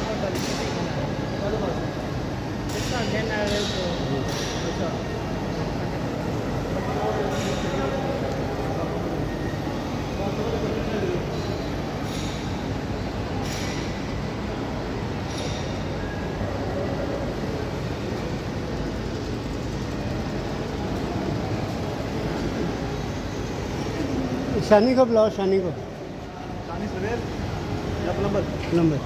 शानी को बुलाओ, शानी को। शानी सवेर या प्लम्बर? प्लम्बर।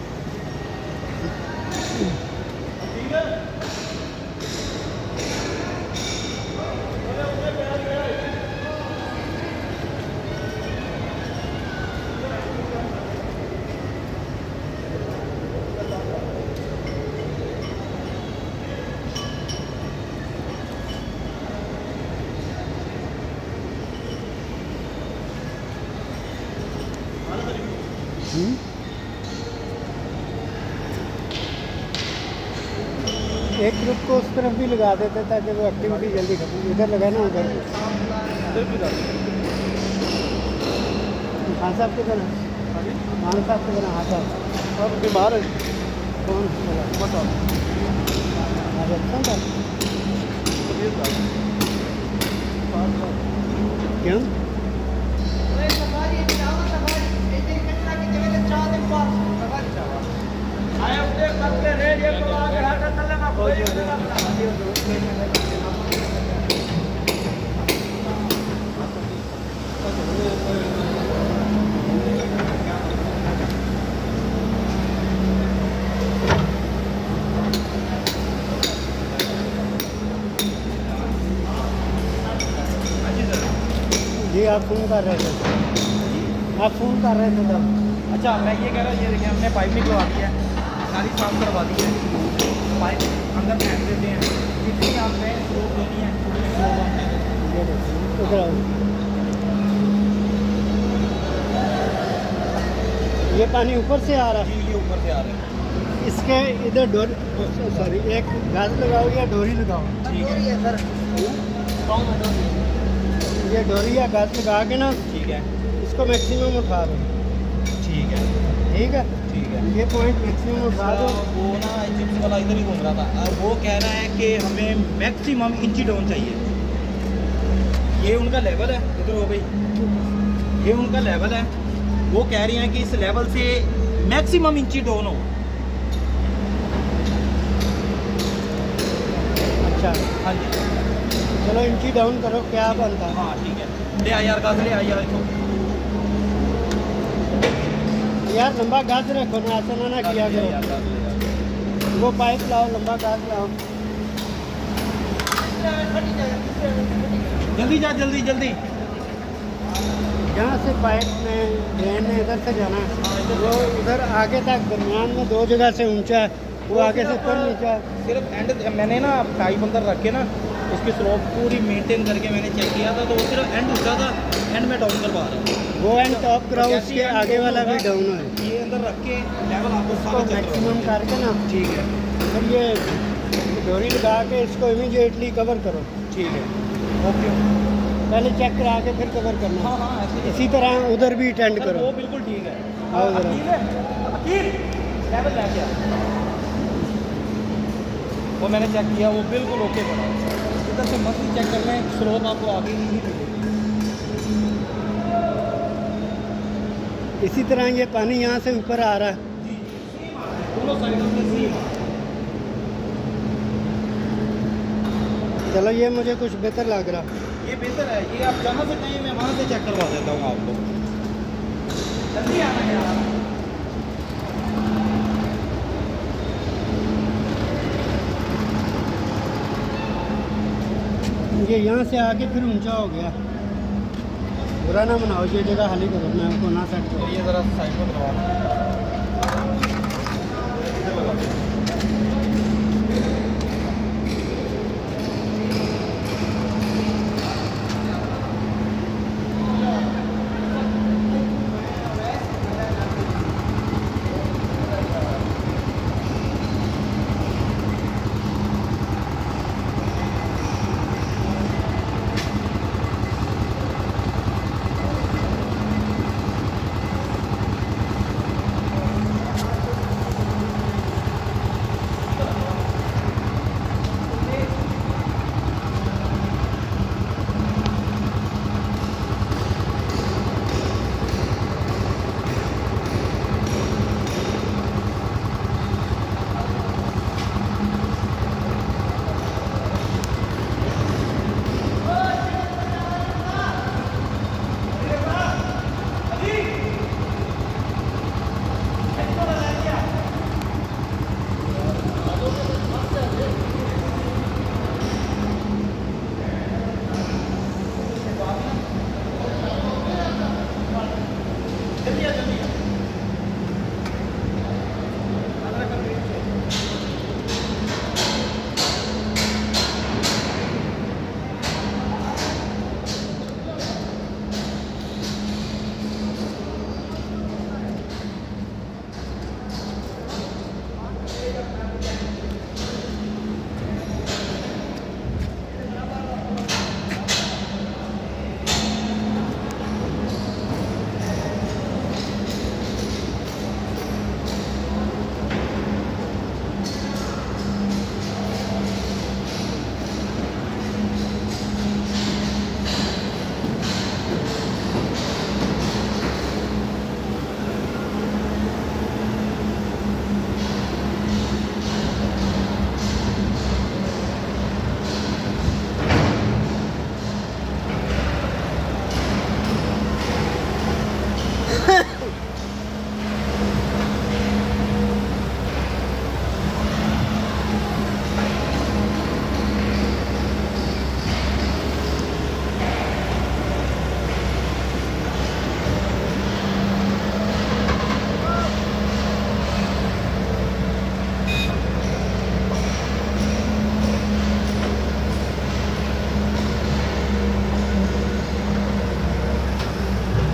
एक ग्रुप को उस तरफ भी लगा देते ताकि वो एक्टिविटी जल्दी खत्म। इधर लगाए ना, उधर खान साहब के बना, खान साहब के बना। हाँ साहब अब बीमार है कौन? क्यों? जी आप फ़ोन कर रहे थे, आप फ़ोन कर रहे थे तब। अच्छा, मैं ये कह रहा हूँ, ये देखिए हमने पाइप निकलवा दी है, सारी साफ करवा दी है, पाइप अंदर फेंक देते हैं। जितनी आपने स्लोप देनी है ये पानी ऊपर से आ रहा है? ये ऊपर से आ रहा है। इसके इधर डोरी, सॉरी, एक घास लगाओ या डोरी लगाओ? ठीक है सर, ये डोरी या घास लगा के ना, ठीक है, इसको मैक्सिमम उठा दो। ठीक है, ठीक है, ठीक है। ये पॉइंट मैक्सिमम उठा दो। वो ना जिप्स वाला इधर ही घूम रहा था, वो कह रहा है कि हमें मैक्सिमम इंची डाउन चाहिए। ये उनका लेवल है, इधर हो गई, ये उनका लेवल है। वो कह रही हैं कि इस लेवल से मैक्सिमम इंची डाउन हो। अच्छा, हाँ जी, चलो इंची डाउन करो, क्या बनता है? हाँ ठीक है, ले आ यार गाज, ले आ यार इसको। यार लंबा गाज रखो ना, ऐसा ना किया करो। वो पाइप लाओ, लंबा गाज लाओ। जल्दी जा, जल्दी जल्दी। यहाँ से पाइप में ड्रेन में इधर से जाना है, वो उधर आगे तक दरमियान में दो जगह से ऊंचा है, वो आगे से ऊपर नीचा है। सिर्फ एंड मैंने ना पाइप अंदर रख के ना इसकी स्लोप पूरी मेंटेन करके मैंने चेक किया था, तो वो सिर्फ एंड ऊंचा था, एंड में डाउन करवा रहा हूँ। वो एंड टॉप कराओ, उसके आगे वाला भी डाउन है। ये अंदर रख के लेवल आपको उसको मैक्सिमम करके ना, ठीक है, फिर ये डोरी लगा के इसको इमीडिएटली कवर करो। ठीक है, ओके। पहले चेक करा के फिर कवर करना। हाँ हाँ, इसी तरह उधर भी अटेंड करो। वो बिल्कुल ठीक है। आओ जरा। लेवल ले गया, वो मैंने चेक किया, वो बिल्कुल ओके बना। इधर से मत ही चेक करना है, स्लोप आपको आगे नहीं मिलेगी। इसी तरह ये पानी यहाँ से ऊपर आ रहा है, दोनों साइडों से सेम। चलो ये मुझे कुछ बेहतर लग रहा। ये बेहतर है, ये आप जहाँ से कहें मैं वहाँ से चेक करवा देता हूँ आपको। जल्दी आना है यार। ये यहाँ से आके फिर ऊंचा हो गया। बुरा ना मनाओ, ये जगह खाली करो, मैं आपको ना सेट करो। ये ज़रा साइड में करवा।